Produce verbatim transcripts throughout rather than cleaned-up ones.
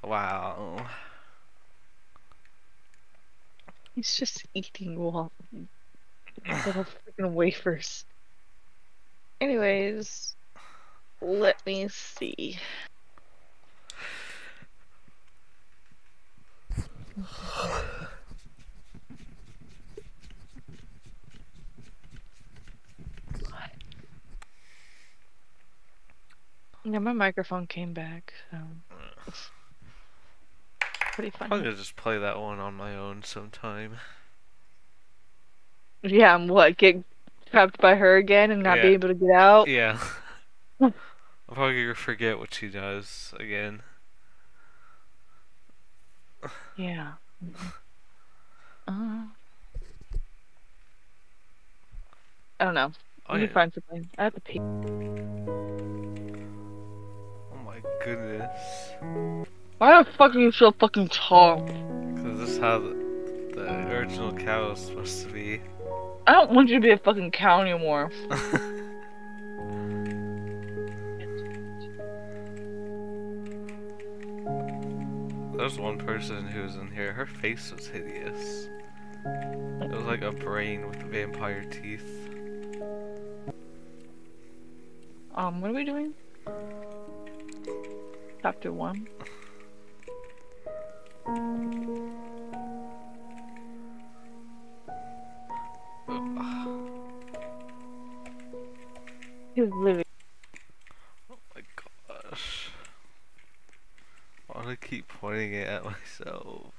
Wow. He's just eating wa- little freaking wafers. Anyways, let me see. Yeah, my microphone came back, so it's pretty I'm funny. gonna just play that one on my own sometime. Yeah, I'm what, get trapped by her again and not be Yeah. able to get out? Yeah. I'm probably gonna forget what she does again. Yeah. Uh, I don't know. Oh Let me yeah. find something. I have to pee. Oh my goodness. Why the fuck are you so fucking tall? Cause this is how the, the original cow is supposed to be. I don't want you to be a fucking cow anymore. There's one person who was in here. Her face was hideous. It was like a brain with vampire teeth. Um, what are we doing? Chapter one. He was living. Oh my gosh. I want to keep pointing it at myself.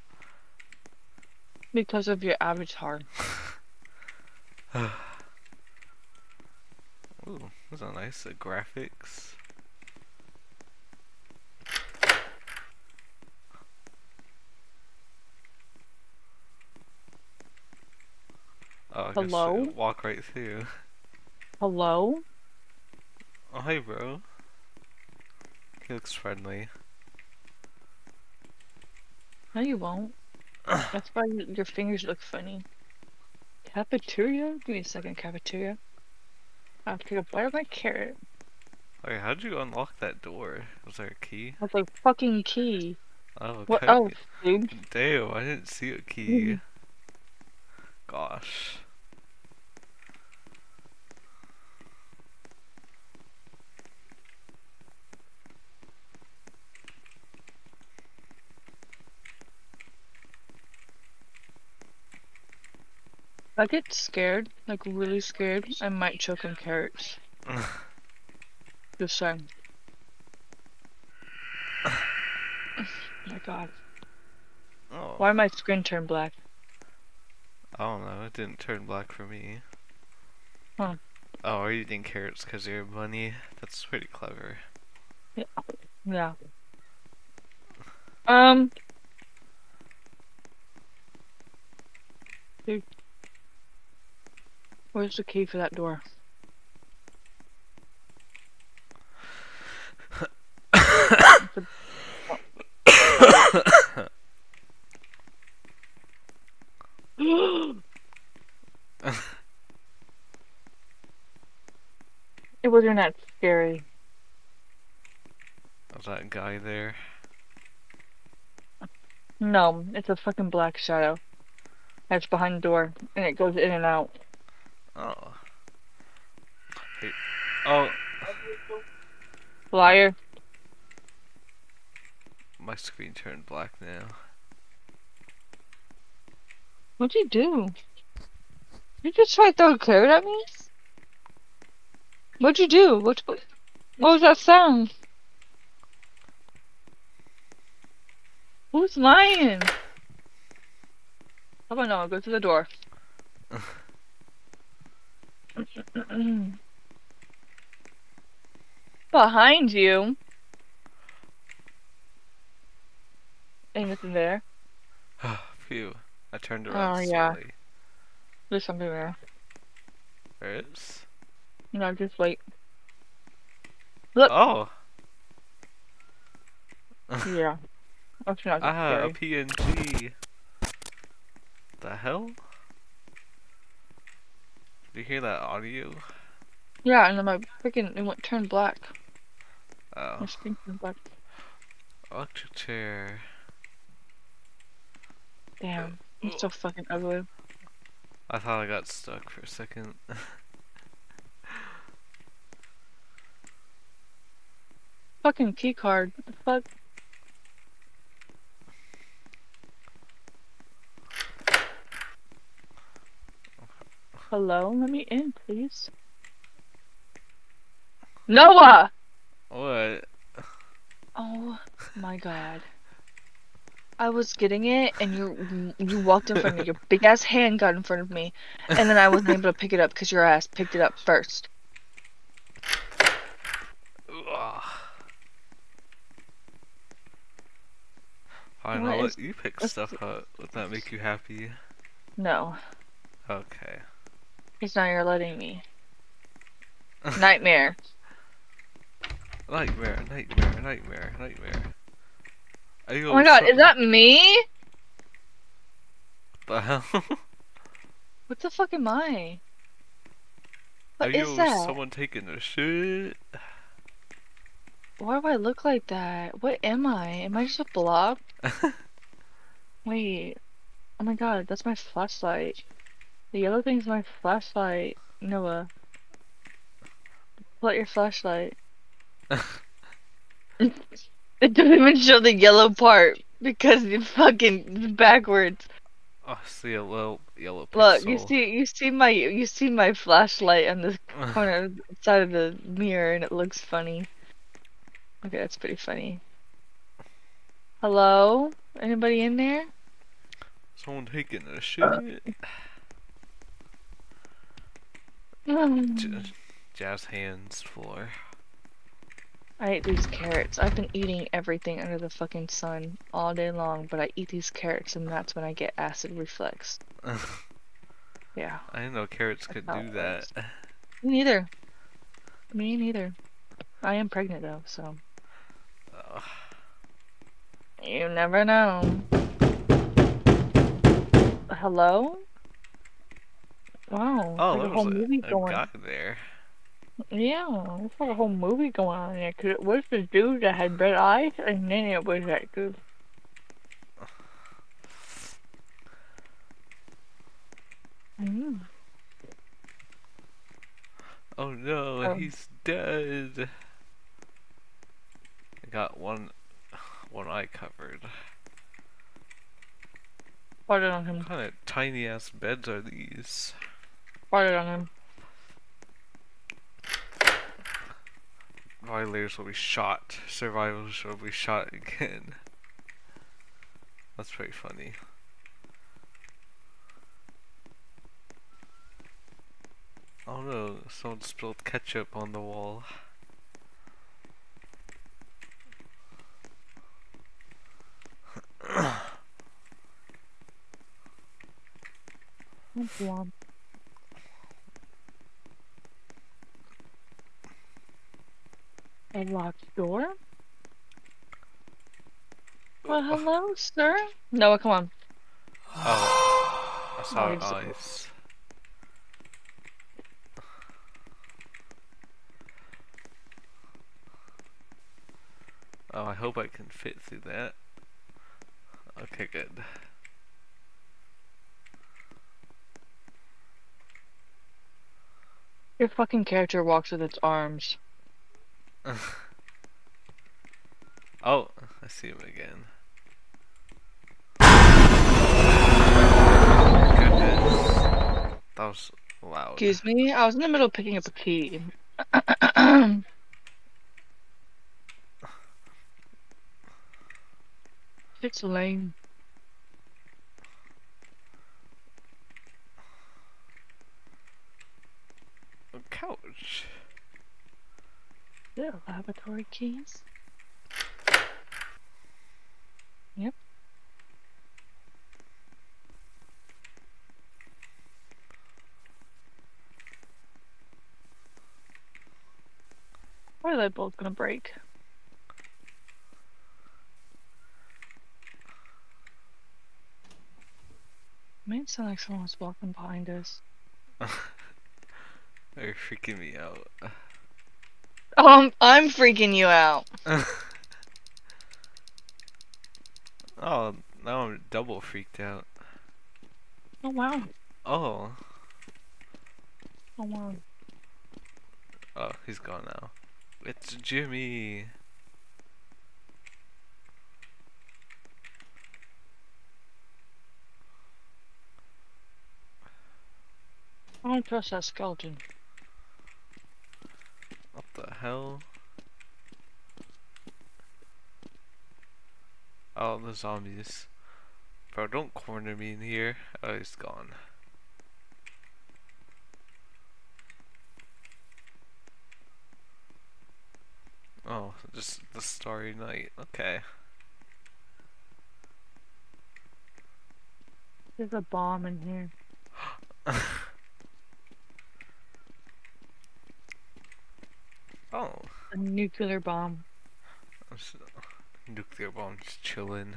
Because of your avatar. Ooh, those are nice uh, graphics. Oh, I guess Hello? uh, walk right through. Hello? Oh, hey, bro. He looks friendly. No, you won't. That's why you, your fingers look funny. Cafeteria? Give me a second, cafeteria. I'll take a bite of my carrot. Okay, how'd you unlock that door? Was there a key? That's a fucking key. Oh, What okay. else, dude? Damn, I didn't see a key. Gosh. If I get scared, like really scared, I might choke on carrots. Just saying. Oh my god. Oh. Why my screen turn black? I don't know, it didn't turn black for me. Huh. Oh, are you eating carrots because you're a bunny? That's pretty clever. Yeah. Yeah. Um. Dude. Where's the key for that door? It wasn't that scary. Was that guy there? No, it's a fucking black shadow. That's behind the door, and it goes in and out. Oh. Hey. Oh. Liar. My screen turned black now. What'd you do? You just try to throw a carrot at me? What'd you do? What, what was that sound? Who's lying? How about no? I'll go to the door. Behind you. Ain't nothing there. Phew. I turned around Oh, yeah. slowly. There's something there. There is? No, just wait. Look. Oh! Yeah. That's not just Ah, scary. a P N G. The hell? Did you hear that audio? Yeah, and then my freaking it went turned black. Oh. My screen turned black. Electric chair. Damn, I'm so fucking ugly. I thought I got stuck for a second. Fucking key card. What the fuck? Hello? Let me in, please. Noah! What? Oh my god. I was getting it, and you you walked in front of me. Your big ass hand got in front of me, and then I wasn't able to pick it up because your ass picked it up first. Ugh. Fine, What I'll is- let you pick what's stuff up. Would that make you happy? No, Okay. it's not. You're letting me. Nightmare. Nightmare, nightmare, nightmare, nightmare. Oh my god, is that me? the hell? What the fuck am I? What Are is you that? someone taking a shit? Why do I look like that? What am I? Am I just a blob? Wait. Oh my god, that's my flashlight. The yellow thing's my flashlight. Noah. Pull out your flashlight. It doesn't even show the yellow part because it's fucking backwards. Oh, I see a little yellow pixel. Look, you see, you see my, you see my flashlight on the corner side of the mirror, and it looks funny. Okay, that's pretty funny. Hello? Anybody in there? Someone taking a shit? J Jazz hands floor. I ate these carrots. I've been eating everything under the fucking sun all day long, but I eat these carrots and that's when I get acid reflux. Yeah. I didn't know carrots could do that. Me neither. Me neither. I am pregnant though, so. Uh, You never know. Hello? Wow. oh, like there a whole was movie a, a going. guy there. Yeah, it's like a whole movie going on there. Cause it was the dude that had red eyes, and then it was that dude. Mm. Oh no, Oh. he's dead. I got one, one eye covered. Farted on him. What kind of tiny ass beds are these? Farted on him. Violators will be shot. Survivors will be shot again. That's pretty funny. Oh no, someone spilled ketchup on the wall. Blonde. A locked door? Well, hello, sir. Noah, come on. Oh, I saw Oh, her he's- eyes. Oh, I hope I can fit through that. Okay, good. Your fucking character walks with its arms. Oh, I see him again. Goodness. That was loud. Excuse me, I was in the middle of picking up a key. It's lame. A couch. Yeah, laboratory keys. Yep. Why are they both gonna break? Made it sound like someone was walking behind us. They're freaking me out. Oh, I'm, I'm freaking you out. Oh, now I'm double freaked out. Oh wow. Oh. Oh wow. Oh, he's gone now. It's Jimmy. I don't trust that skeleton. What the hell? Oh, the zombies. Bro, don't corner me in here. Oh, he's gone. Oh, just the starry night. Okay. There's a bomb in here. Oh. A nuclear bomb. Nuclear bomb just chilling.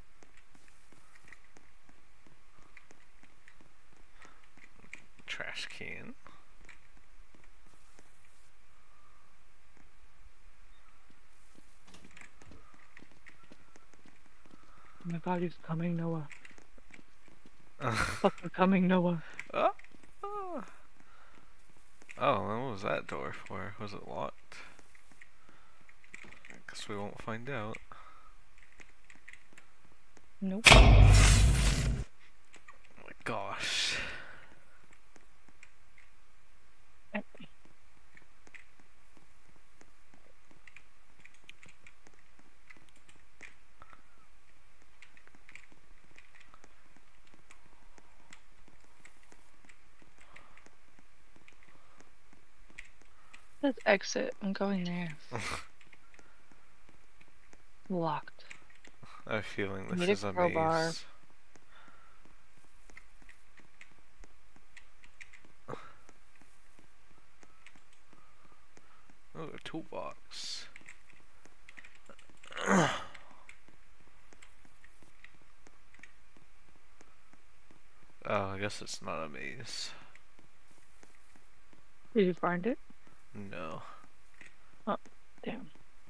Trash can. Oh my god, he's coming, Noah. Fucking coming, Noah. Oh. Oh. Oh, and what was that door for? Was it locked? I guess we won't find out. Nope. Oh my gosh. Let's exit. I'm going there. Locked. I have a feeling this Need a is a crowbar. maze. Oh, a toolbox. Oh, I guess it's not a maze. Did you find it? No. Oh, damn.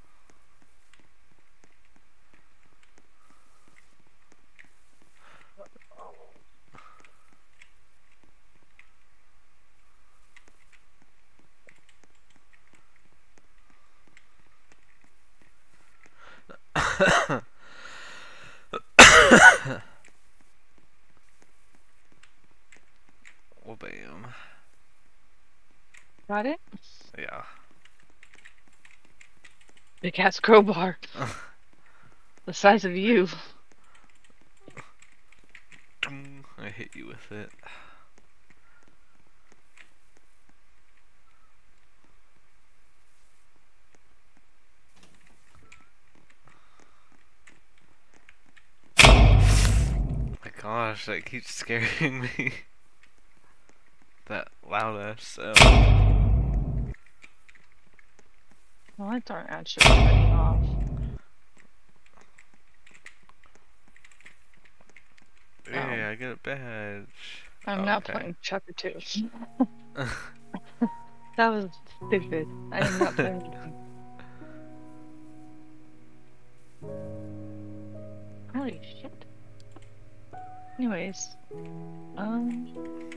Well, bam. Got it? Yeah. Big ass crowbar. The size of you. I hit you with it. My gosh, that keeps scaring me. That loud ass sound. Lights aren't actually turning off. Yeah, I get a badge. I'm not Okay. playing chapter two. That was stupid. I am not playing the game. Holy shit. Anyways. Um.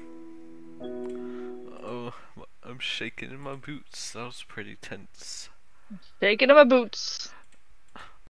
Oh, I'm shaking in my boots. That was pretty tense. Taking in my boots.